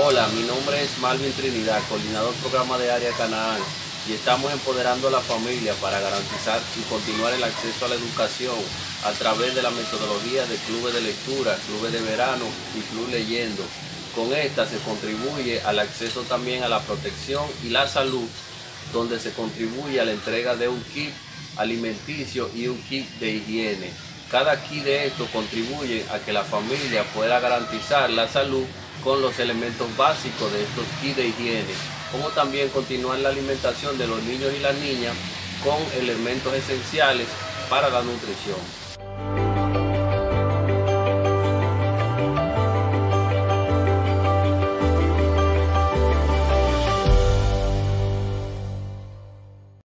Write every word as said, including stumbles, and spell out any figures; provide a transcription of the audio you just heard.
Hola, mi nombre es Malvin Trinidad, coordinador programa de Área Canaán, y estamos empoderando a la familia para garantizar y continuar el acceso a la educación a través de la metodología de clubes de lectura, clubes de verano y club leyendo. Con esta se contribuye al acceso también a la protección y la salud, donde se contribuye a la entrega de un kit alimenticio y un kit de higiene. Cada kit de estos contribuye a que la familia pueda garantizar la salud con los elementos básicos de estos kits de higiene, como también continuar la alimentación de los niños y las niñas con elementos esenciales para la nutrición.